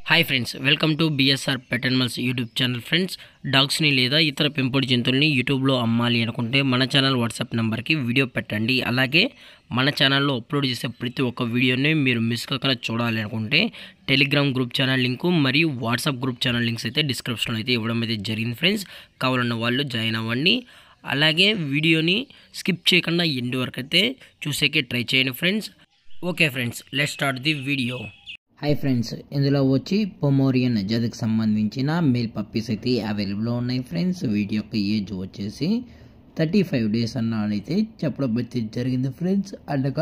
Hi friends, welcome to BSR pet animals YouTube channel. Friends, డాగ్స్ని లేదా ఇతర పెంపుడు జంతువుల్ని యూట్యూబ్లో అమ్మాలి అనుకుంటే మన ఛానల్ వాట్సాప్ నెంబర్కి వీడియో పెట్టండి. అలాగే మన ఛానల్లో అప్లోడ్ చేసే ప్రతి ఒక్క వీడియోని మీరు మిస్ కాకుండా చూడాలి అనుకుంటే టెలిగ్రామ్ గ్రూప్ ఛానల్ లింకు మరియు వాట్సాప్ గ్రూప్ ఛానల్ లింక్స్ అయితే డిస్క్రిప్షన్లో అయితే ఇవ్వడం అయితే జరిగింది. ఫ్రెండ్స్, కావాలన్న వాళ్ళు జాయిన్ అవ్వండి. అలాగే వీడియోని స్కిప్ చేయకుండా ఎండ్ వరకు అయితే చూసేకే ట్రై చేయండి friends. Okay friends, let's start the video. Hi friends, ఇందులో వచ్చి పొమోరియన్ జాతికి సంబంధించిన మేల్ పప్పీస్ అయితే అవైలబుల్లో ఉన్నాయి ఫ్రెండ్స్. వీటి యొక్క ఏజ్ వచ్చేసి 35 డేస్ అన్నదైతే చెప్పడం అయితే జరిగింది ఫ్రెండ్స్. అనగా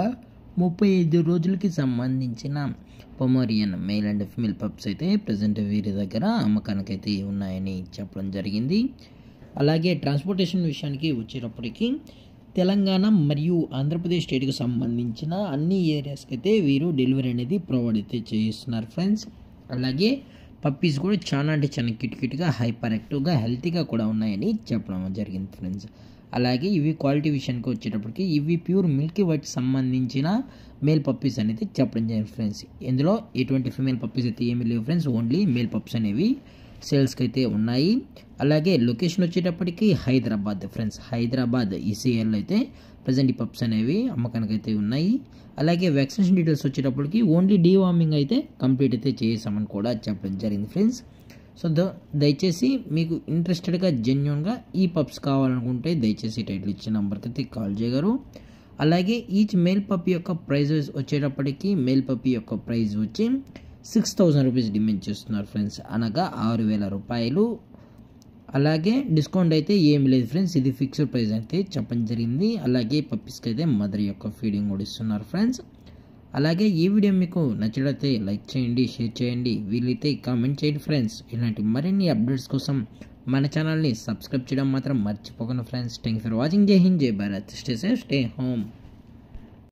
35 రోజులకి సంబంధించిన Pomeranian male and female pups అయితే ప్రజెంట్ వీరి దగ్గర అమ్మకానికి అయితే ఉన్నాయని చెప్పడం జరిగింది. అలాగే ట్రాన్స్పోర్టేషన్ విషయానికి వచ్చేటప్పటికి తెలంగాణ మరియు ఆంధ్రప్రదేశ్ స్టేట్కి సంబంధించిన అన్ని ఏరియాస్కి అయితే వీరు డెలివరీ అనేది ప్రొవైడ్ అయితే చేస్తున్నారు ఫ్రెండ్స్. అలాగే పప్పీస్ కూడా చాలా అంటే చాలా కిట్గా హైపర్ యాక్టివ్గా హెల్తీగా కూడా ఉన్నాయని చెప్పడం జరిగింది ఫ్రెండ్స్. అలాగే ఇవి క్వాలిటీ విషయానికి వచ్చేటప్పటికి ఇవి ప్యూర్ మిల్కీ వైట్ సంబంధించిన మేల్ పప్పీస్ అనేది చెప్పడం జరిగింది ఫ్రెండ్స్. ఇందులో ఎటువంటి ఫీమేల్ పప్పీస్ అయితే ఏమీ లేవు ఫ్రెండ్స్, ఓన్లీ మేల్ పప్స్ అనేవి సేల్స్కి అయితే ఉన్నాయి. అలాగే లొకేషన్ వచ్చేటప్పటికి హైదరాబాద్ ఫ్రెండ్స్, హైదరాబాద్ ఈసీఎల్లో అయితే ప్రజెంట్ ఈ పప్స్ అనేవి అమ్మకానికి అయితే ఉన్నాయి. అలాగే వ్యాక్సినేషన్ డీటెయిల్స్ వచ్చేటప్పటికి ఓన్లీ డీవార్మింగ్ అయితే కంప్లీట్ అయితే చేసామని కూడా చెప్పడం జరిగింది ఫ్రెండ్స్. సో దయచేసి మీకు ఇంట్రెస్టెడ్గా జెన్యున్గా ఈ పప్స్ కావాలనుకుంటే దయచేసి టైటిల్ ఇచ్చిన నెంబర్కి అయితే కాల్ చేయగలరు. అలాగే ఈచ్ మేల్ పప్పీ యొక్క ప్రైజ్ వచ్చేటప్పటికి మేల్ పప్పీ యొక్క ప్రైజ్ వచ్చి 6,000 రూపీస్ డిమాండ్ చేస్తున్నారు ఫ్రెండ్స్, అనగా 6,000 రూపాయలు. అలాగే డిస్కౌంట్ అయితే ఏమి లేదు ఫ్రెండ్స్, ఇది ఫిక్స్డ్ ప్రైస్ అయితే చెప్పడం జరిగింది. అలాగే పప్పీస్కి అయితే మదర్ యొక్క ఫీడింగ్ కూడా ఇస్తున్నారు ఫ్రెండ్స్. అలాగే ఈ వీడియో మీకు నచ్చినట్లయితే లైక్ చేయండి, షేర్ చేయండి, వీలైతే కామెంట్ చేయండి ఫ్రెండ్స్. ఇలాంటి మరిన్ని అప్డేట్స్ కోసం మన ఛానల్ని సబ్స్క్రైబ్ చేయడం మాత్రం మర్చిపోకండి friends. Thank you for watching. జై హింద్, జై Bharat, stay safe, stay home.